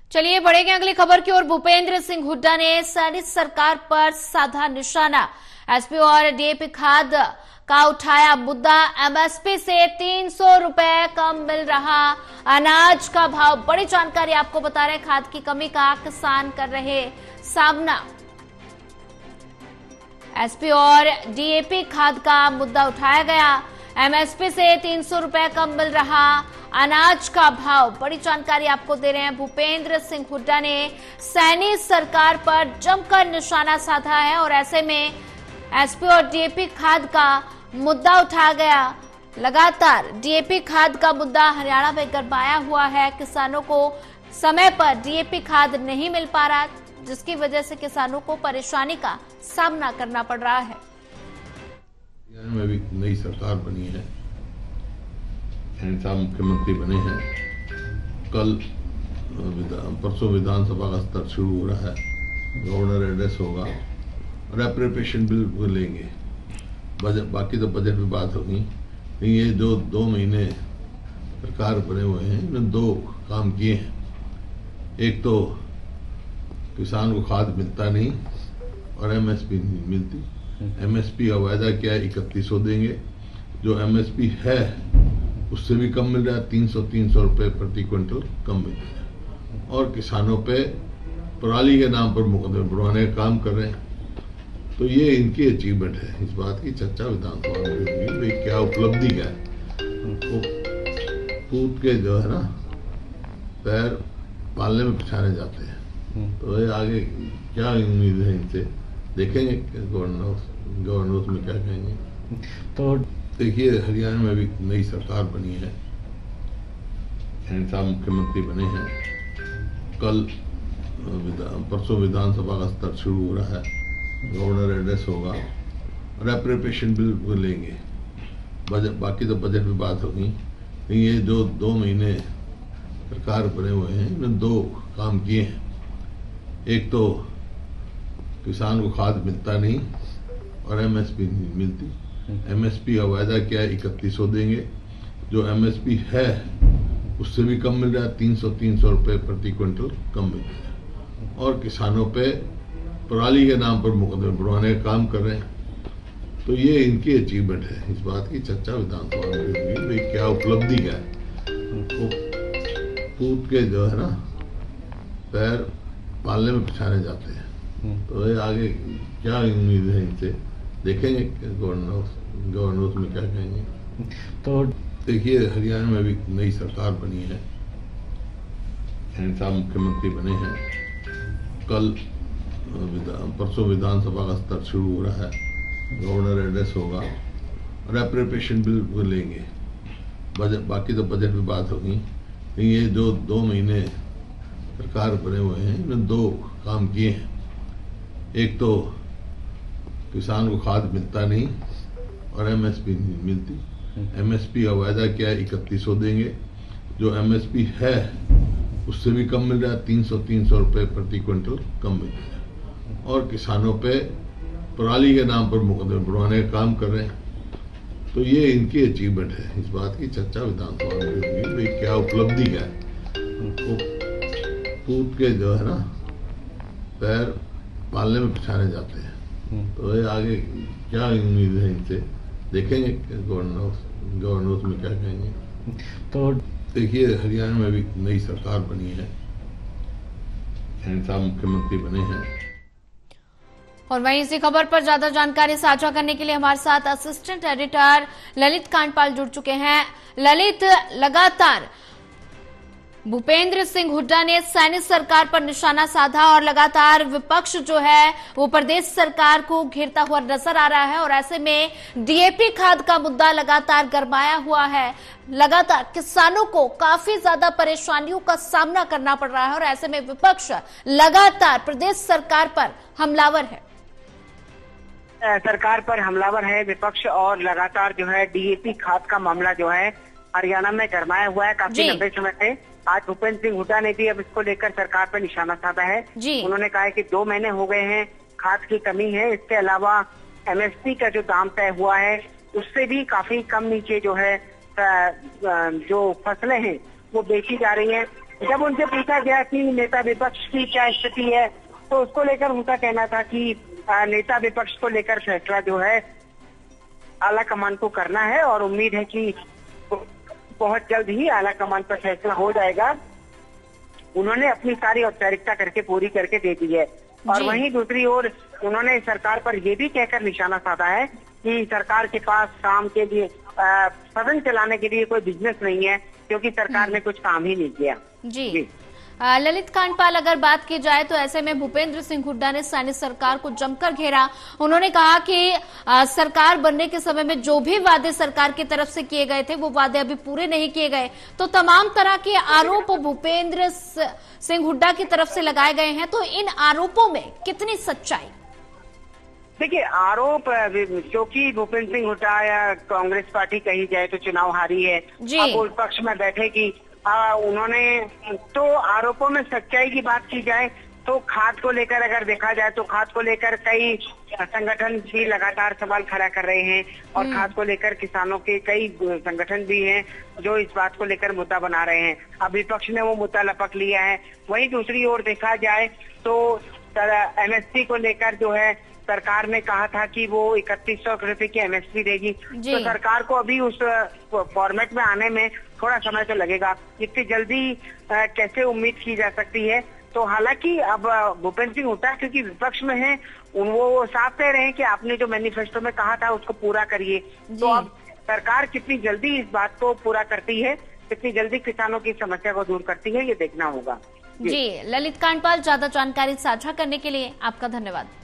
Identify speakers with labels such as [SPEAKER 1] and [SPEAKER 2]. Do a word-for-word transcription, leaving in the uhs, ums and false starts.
[SPEAKER 1] चलिए बढ़ेंगे अगली खबर की ओर। भूपेंद्र सिंह हुड्डा ने सैनिक सरकार पर साधा निशाना। एसपी और डीएपी खाद का उठाया मुद्दा। एमएसपी से तीन सौ रुपए कम मिल रहा अनाज का भाव। बड़ी जानकारी आपको बता रहे हैं, खाद की कमी का किसान कर रहे सामना। एसपी और डीएपी खाद का मुद्दा उठाया गया। एमएसपी से तीन सौ रुपए कम मिल रहा अनाज का भाव। बड़ी जानकारी आपको दे रहे हैं, भूपेंद्र सिंह हुड्डा ने सैनी सरकार पर जमकर निशाना साधा है और ऐसे में एसपी और डीएपी खाद का मुद्दा उठाया गया। लगातार डीएपी खाद का मुद्दा हरियाणा में गरमाया हुआ है। किसानों को समय पर डीएपी खाद नहीं मिल पा रहा, जिसकी वजह से किसानों को परेशानी का सामना करना पड़ रहा है।
[SPEAKER 2] में भी नई सरकार बनी है, साहब मुख्यमंत्री बने हैं। कल विधान परसों विधानसभा का स्तर शुरू हो रहा है, गवर्नर एड्रेस होगा और एप्रोप्रिएशन बिल लेंगे। बजट बाकी तो बजट में बात होगी। ये जो दो महीने सरकार बने हुए हैं, इन्होंने दो काम किए हैं। एक तो किसान को खाद मिलता नहीं और एमएसपी नहीं मिलती। एमएसपी का वायदा क्या है, इकतीस सौ देंगे। जो एमएसपी है उससे भी कम मिल रहा है, तीन सौ तीन सौ रुपये प्रति क्विंटल कम मिल रहा है। और किसानों पे पराली के नाम पर मुकदमे बढ़वाने का काम कर रहे हैं। तो ये इनकी अचीवमेंट है। इस बात की चर्चा विधानसभा में होगी, भाई क्या उपलब्धि क्या है। वो कूद के जो है ना पैर पालने में पिछाने जाते हैं। तो ये आगे क्या उम्मीद है इनसे, देखेंगे गवर्नर गवर्नर में क्या कहेंगे। तो देखिए, हरियाणा में भी नई सरकार बनी है, साहब मुख्यमंत्री बने हैं। कल विधान परसों विधानसभा का स्तर शुरू हो रहा है, गवर्नर एड्रेस होगा और एप्रोप्रिएशन बिल लेंगे। बजट बाकी तो बजट में बात होगी। ये जो दो महीने सरकार बने हुए हैं, इन्होंने दो काम किए हैं। एक तो किसान को खाद मिलता नहीं और एमएसपी नहीं मिलती। एमएसपी का वायदा क्या है, इकतीस सौ देंगे। जो एमएसपी है उससे भी कम मिल रहा है, तीन सौ तीन सौ रुपये प्रति क्विंटल कम मिल रहा है। और किसानों पे पराली के नाम पर मुकदमे बढ़वाने का काम कर रहे हैं। तो ये इनकी अचीवमेंट है। इस बात की चर्चा विधानसभा में होगी, भाई क्या उपलब्धि क्या है। वो कूद के जो है ना पैर पालने में पिछाने जाते हैं। तो ये आगे क्या उम्मीद है इनसे, देखेंगे गवर्नर गवर्नर में क्या कहेंगे। तो देखिए, हरियाणा में भी नई सरकार बनी है, साहब मुख्यमंत्री बने हैं। कल विधान परसों विधानसभा का स्तर शुरू हो रहा है, गवर्नर एड्रेस होगा और एप्रोप्रिएशन बिल लेंगे। बजट बाकी तो बजट में बात होगी। ये जो दो महीने सरकार बने हुए हैं, इन्होंने दो काम किए हैं। एक तो किसान को खाद मिलता नहीं और एमएसपी नहीं मिलती। एमएसपी का वायदा क्या है, इकतीस सौ देंगे। जो एमएसपी है उससे भी कम मिल रहा है, तीन सौ तीन सौ रुपये प्रति क्विंटल कम मिल रहा है। और किसानों पे पराली के नाम पर मुकदमे बढ़वाने का काम कर रहे हैं। तो ये इनकी अचीवमेंट है। इस बात की चर्चा विधानसभा में होगी, भाई क्या उपलब्धि क्या है। वो कूद के जो है ना पैर पालने में पिछाने जाते हैं। तो ये आगे क्या उम्मीद है इनसे, देखेंगे गवर्नर गवर्नर में क्या कहेंगे। तो देखिए, हरियाणा में भी नई सरकार बनी है, साहब मुख्यमंत्री बने हैं।
[SPEAKER 1] और वहीं इसी खबर पर ज्यादा जानकारी साझा करने के लिए हमारे साथ असिस्टेंट एडिटर ललित कांडपाल जुड़ चुके हैं। ललित, लगातार भूपेंद्र सिंह हुड्डा ने सैनिक सरकार पर निशाना साधा और लगातार विपक्ष जो है वो प्रदेश सरकार को घेरता हुआ नजर आ रहा है और ऐसे में डीएपी खाद का मुद्दा लगातार गरमाया हुआ है। लगातार किसानों को काफी ज्यादा परेशानियों का सामना करना पड़ रहा है और ऐसे में विपक्ष लगातार प्रदेश सरकार पर हमलावर है।
[SPEAKER 3] सरकार पर हमलावर है विपक्ष और लगातार जो है डीएपी खाद का मामला जो है हरियाणा में गरमाया हुआ है काफी लंबे समय से। आज भूपेंद्र सिंह हुड्डा ने भी अब इसको लेकर सरकार पर निशाना साधा है। उन्होंने कहा है कि दो महीने हो गए हैं, खाद की कमी है। इसके अलावा एमएसपी का जो दाम तय हुआ है उससे भी काफी कम नीचे जो है जो फसलें हैं वो बेची जा रही हैं। जब उनसे पूछा गया कि नेता विपक्ष की क्या स्थिति है, तो उसको लेकर उनका कहना था कि नेता विपक्ष को लेकर फैसला जो है आला कमान को करना है और उम्मीद है कि बहुत जल्द ही आला कमान पर फैसला हो जाएगा। उन्होंने अपनी सारी औपचारिकता करके पूरी करके दे दी है। और वहीं दूसरी ओर उन्होंने सरकार पर यह भी कहकर निशाना साधा है कि सरकार के पास काम के लिए सदन चलाने के लिए कोई बिजनेस नहीं है, क्योंकि सरकार ने कुछ काम ही नहीं किया।
[SPEAKER 1] जी, जी। आ, ललित कांडपाल, अगर बात की जाए तो ऐसे में भूपेंद्र सिंह हुड्डा ने स्थानीय सरकार को जमकर घेरा। उन्होंने कहा कि आ, सरकार बनने के समय में जो भी वादे सरकार की तरफ से किए गए थे वो वादे अभी पूरे नहीं किए गए। तो तमाम तरह के आरोप भूपेंद्र सिंह हुड्डा की तरफ से लगाए गए हैं, तो इन आरोपों में कितनी सच्चाई?
[SPEAKER 3] देखिए, आरोप क्योंकि भूपेंद्र सिंह हुड्डा या कांग्रेस पार्टी कही जाए तो चुनाव हारी है, अब उस पक्ष में बैठेगी। आ, उन्होंने तो आरोपों में सच्चाई की बात की जाए तो खाद को लेकर अगर देखा जाए तो खाद को लेकर कई संगठन भी लगातार सवाल खड़ा कर रहे हैं और खाद को लेकर किसानों के कई संगठन भी हैं जो इस बात को लेकर मुद्दा बना रहे हैं। अब विपक्ष ने वो मुद्दा लपक लिया है। वहीं दूसरी ओर देखा जाए तो एमएसपी को लेकर जो है सरकार ने कहा था कि वो इकतीस सौ रुपए की एमएसपी देगी, तो सरकार को अभी उस फॉर्मेट में आने में थोड़ा समय तो लगेगा। इतनी जल्दी आ, कैसे उम्मीद की जा सकती है? तो हालांकि अब भूपेंद्र सिंह हुड्डा क्योंकि विपक्ष में है, वो साफ कह रहे हैं कि आपने जो मैनिफेस्टो में कहा था उसको पूरा करिए। तो अब सरकार कितनी जल्दी इस बात को पूरा करती है, कितनी जल्दी किसानों की समस्या को दूर करती है, ये देखना होगा।
[SPEAKER 1] जी, ललित कांडपाल, ज्यादा जानकारी साझा करने के लिए आपका धन्यवाद।